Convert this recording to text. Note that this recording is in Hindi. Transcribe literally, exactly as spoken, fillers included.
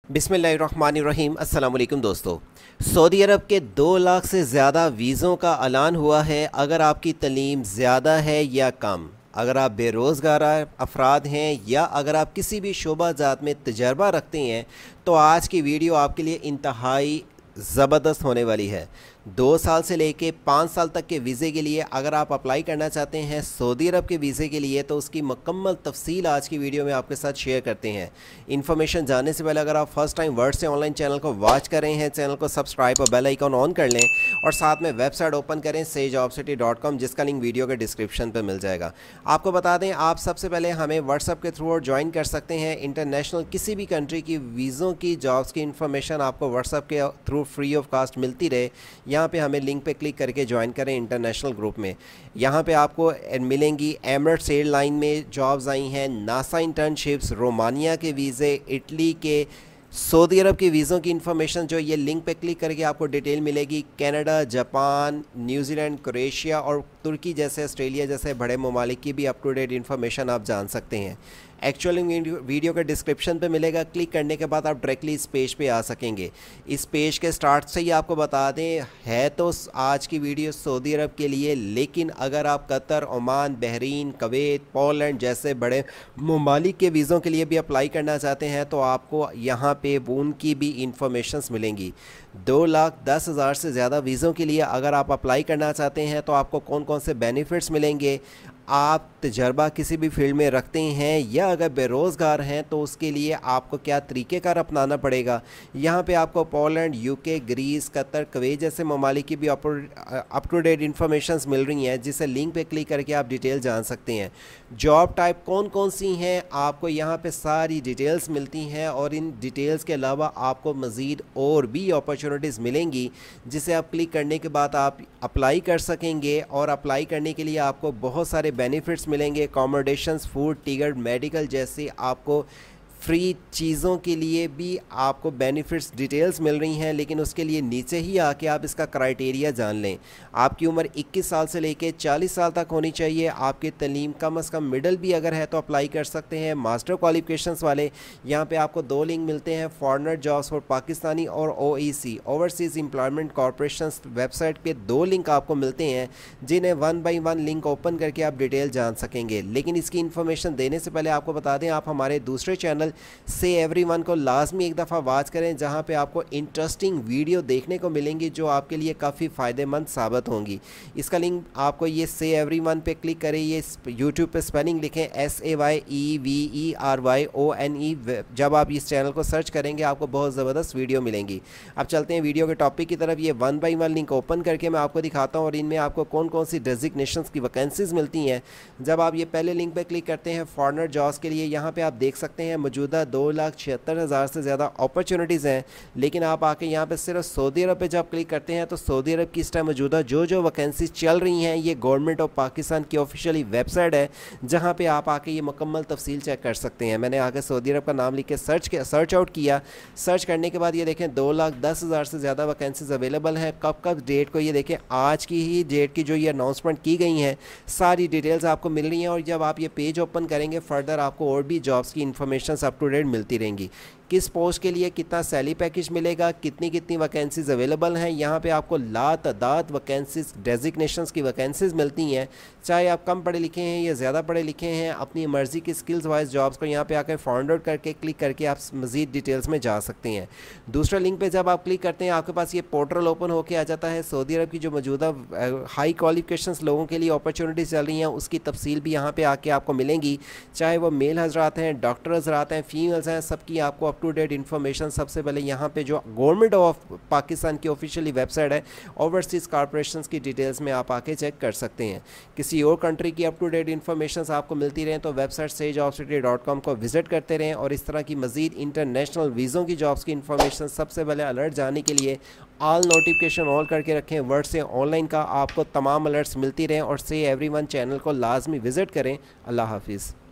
बिस्मिल्लाहिर्रहमानिर्रहीम। अस्सलाम वालेकुम दोस्तों। सऊदी अरब के दो लाख से ज़्यादा वीज़ों का ऐलान हुआ है। अगर आपकी तलीम ज़्यादा है या कम, अगर आप बेरोज़गार अफराद हैं या अगर आप किसी भी शोबा ज़ात में तजर्बा रखते हैं तो आज की वीडियो आपके लिए इंतहाई ज़बरदस्त होने वाली है। दो साल से लेके पाँच साल तक के वीज़े के लिए अगर आप अप्लाई करना चाहते हैं सऊदी अरब के वीज़े के लिए तो उसकी मुकम्मल तफसील आज की वीडियो में आपके साथ शेयर करते हैं। इन्फॉर्मेशन जानने से पहले अगर आप फर्स्ट टाइम वर्ड से ऑनलाइन चैनल को वॉच कर रहे हैं, चैनल को सब्सक्राइब और बेल आइकन ऑन कर लें और साथ में वेबसाइट ओपन करें से जॉब सिटी डॉट कॉम, जिसका लिंक वीडियो के डिस्क्रिप्शन पर मिल जाएगा। आपको बता दें, आप सबसे पहले हमें व्हाट्सअप के थ्रू ज्वाइन कर सकते हैं। इंटरनेशनल किसी भी कंट्री की वीज़ों की जॉब्स की इन्फॉर्मेशन आपको व्हाट्सअप के थ्रू फ्री ऑफ कास्ट मिलती रहे। यहाँ पे हमें लिंक पे क्लिक करके ज्वाइन करें इंटरनेशनल ग्रुप में। यहाँ पे आपको मिलेंगी एमिरेट्स एयरलाइन में जॉब्स आई हैं, नासा इंटर्नशिप्स, रोमानिया के वीज़े, इटली के, सऊदी अरब के वीज़ों की इन्फॉर्मेशन जो ये लिंक पे क्लिक करके आपको डिटेल मिलेगी। कनाडा, जापान, न्यूजीलैंड, क्रोएशिया और तुर्की जैसे, ऑस्ट्रेलिया जैसे बड़े ममालिक की भी अप टू डेट इन्फॉर्मेशन आप जान सकते हैं। एक्चुअली वीडियो के डिस्क्रिप्शन पे मिलेगा। क्लिक करने के बाद आप डायरेक्टली इस पेज पे आ सकेंगे। इस पेज के स्टार्ट से ही आपको बता दें, है तो आज की वीडियो सऊदी अरब के लिए, लेकिन अगर आप Qatar, Oman, Bahrain, Kuwait, Poland जैसे बड़े ममालिक के वीज़ों के लिए भी अप्लाई करना चाहते हैं तो आपको यहाँ पे उनकी भी इंफॉर्मेशंस मिलेंगी। दो लाख दस हज़ार से ज़्यादा वीज़ों के लिए अगर आप अप्लाई करना चाहते हैं तो आपको कौन कौन से बेनिफिट्स मिलेंगे, आप तजर्बा किसी भी फील्ड में रखते हैं या अगर बेरोज़गार हैं तो उसके लिए आपको क्या तरीक़ेकार अपनाना पड़ेगा। यहाँ पे आपको Poland, UK, Greece, Qatar, Kuwait जैसे ममालिक की भी अप टू डेट इन्फॉर्मेशंस मिल रही हैं, जिसे लिंक पे क्लिक करके आप डिटेल जान सकते हैं। जॉब टाइप कौन कौन सी हैं आपको यहाँ पे सारी डिटेल्स मिलती हैं और इन डिटेल्स के अलावा आपको मज़ीद और भी अपॉर्चुनिटीज़ मिलेंगी, जिसे आप क्लिक करने के बाद आप अप्लाई कर सकेंगे। और अप्लाई करने के लिए आपको बहुत सारे बेनिफिट्स मिलेंगे। अकोमोडेशंस, फूड, टिकट, मेडिकल जैसे आपको फ्री चीज़ों के लिए भी आपको बेनिफिट्स डिटेल्स मिल रही हैं। लेकिन उसके लिए नीचे ही आके आप इसका क्राइटेरिया जान लें। आपकी उम्र इक्कीस साल से लेके चालीस साल तक होनी चाहिए। आपकी तलीम कम अज़ कम मिडल भी अगर है तो अप्लाई कर सकते हैं। मास्टर क्वालिफिकेशंस वाले यहाँ पे आपको दो लिंक मिलते हैं, फॉरेनर जॉब्स फॉर पाकिस्तानी और O E C overseas employment corporation website पे दो लिंक आपको मिलते हैं, जिन्हें one by one link open करके आप डिटेल जान सकेंगे। लेकिन इसकी इन्फॉर्मेशन देने से पहले आपको बता दें, आप हमारे दूसरे चैनल से एवरीवन को लाजमी एक दफ़ा वॉच करें, जहां पे आपको इंटरेस्टिंग वीडियो देखने को मिलेंगी जो आपके लिए काफ़ी फ़ायदेमंद साबित होंगी। इसका लिंक आपको ये से एवरीवन पे क्लिक करें, ये यूट्यूब पे स्पेलिंग लिखें S A Y E V E R Y O N E. जब आप इस चैनल को सर्च करेंगे आपको बहुत ज़बरदस्त वीडियो मिलेंगी। अब चलते हैं वीडियो के टॉपिक की तरफ। ये one by one link open करके मैं आपको दिखाता हूँ और इनमें आपको कौन कौन सी डेजिग्नेशंस की वैकेंसीज़ मिलती हैं। जब आप ये पहले लिंक पर क्लिक करते हैं फॉरेनर जॉब्स के लिए, यहाँ पर आप देख सकते हैं मौजूदा दो लाख छिहत्तर हज़ार से ज़्यादा अपॉर्चुनिटीज़ हैं। लेकिन आप आके यहाँ पे सिर्फ सऊदी अरब पे जब क्लिक करते हैं तो सऊदी अरब की इस टाइम मौजूदा जो जो वैकेंसीज चल रही हैं, ये गवर्नमेंट ऑफ पाकिस्तान की ऑफिशियली वेबसाइट है, जहाँ पे आप आके ये मुकम्मल तफसील चेक कर सकते हैं। मैंने आके सऊदी अरब का नाम लिख के सर्च किया, सर्च आउट किया। सर्च करने के बाद ये देखें दो लाख दस हज़ार से ज़्यादा वैकेंसीज अवेलेबल हैं। कब कब डेट को ये देखें, आज की ही डेट की जो ये अनाउंसमेंट की गई हैं, सारी डिटेल्स आपको मिल रही हैं। और जब आप ये पेज ओपन करेंगे फर्दर आपको और भी जॉब्स की इन्फॉर्मेशन अप टू डेट मिलती रहेंगी। किस पोस्ट के लिए कितना सैलरी पैकेज मिलेगा, कितनी कितनी वैकेंसीज अवेलेबल हैं, यहाँ पे आपको लातादाद वैकेंसीज, डेजिग्नेशंस की वैकेंसीज मिलती हैं। चाहे आप कम पढ़े लिखे हैं या ज़्यादा पढ़े लिखे हैं, अपनी मर्ज़ी की स्किल्स वाइज जॉब्स को यहाँ पे आकर फाइंड आउट करके क्लिक करके आप मज़ीद डिटेल्स में जा सकते हैं। दूसरा लिंक पे जब आप क्लिक करते हैं आपके पास ये पोर्टल ओपन होकर आ जाता है। सऊदी अरब की जो मौजूदा हाई क्वालिफिकेशंस लोगों के लिए अपॉर्चुनिटीज़ चल रही हैं, उसकी तफसील भी यहाँ पर आके आपको मिलेंगी। चाहे वो मेल हजरात हैं, डॉक्टर हजरात हैं, फीमेल्स हैं, सबकी आपको अप टू डेट इन्फॉर्मेशन सबसे पहले यहाँ पे जो गवर्नमेंट ऑफ पाकिस्तान की ऑफिशियली वेबसाइट है ओवरसीज़ कॉरपोरेशंस की डिटेल्स में आप आके चेक कर सकते हैं। किसी और कंट्री की अप टू डेट इन्फॉर्मेशन आपको मिलती रहें तो वेबसाइट से जॉब सिटी डॉट कॉम को विजिट करते रहें। और इस तरह की मज़ीद इंटरनेशनल वीज़ों की जॉब्स की इन्फॉर्मेशन सबसे पहले अलर्ट जाने के लिए ऑल नोटिफिकेशन ऑल करके रखें। वर्ड से ऑनलाइन का आपको तमाम अलर्ट्स मिलती रहें और से एवरीवन चैनल को लाजमी विजिट करें। अल्लाह हाफिज़।